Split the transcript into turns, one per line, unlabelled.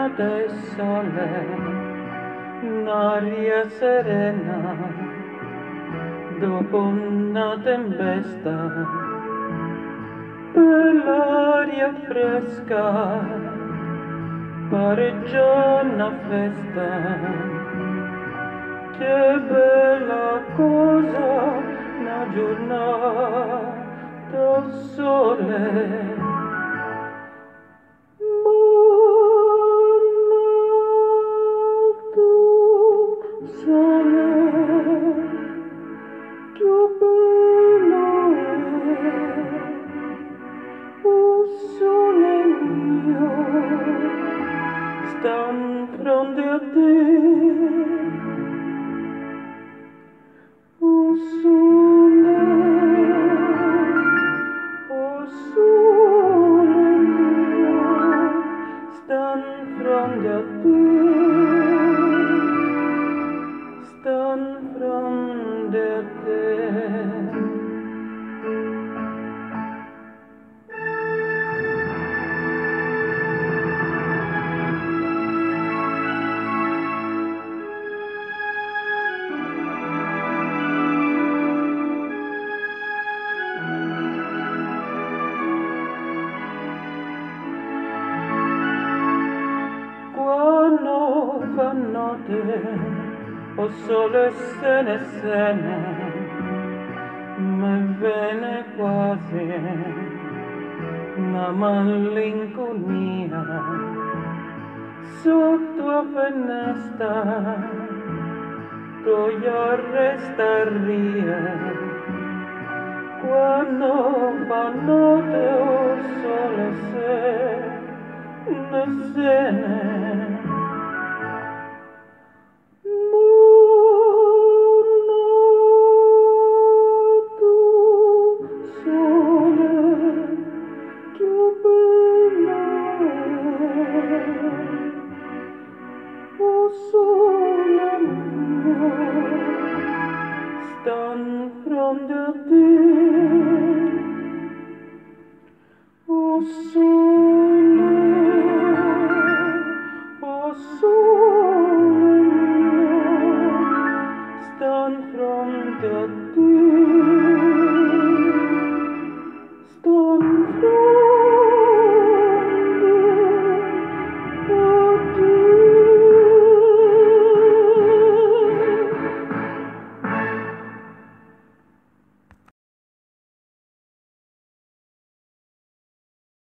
del sole, un'aria serena, dopo una tempesta, per l'aria fresca, pare già una festa. Che bella cosa, una giornata al sole. Che bello è, oh sole mio, sta in fronte a te, oh sole mio, sta in fronte a te, sta in fronte a te. Quando fa notte, o sole se ne mi viene quasi una malinconia sotto la finestra, io resta ria. Quando fa notte, o sole se ne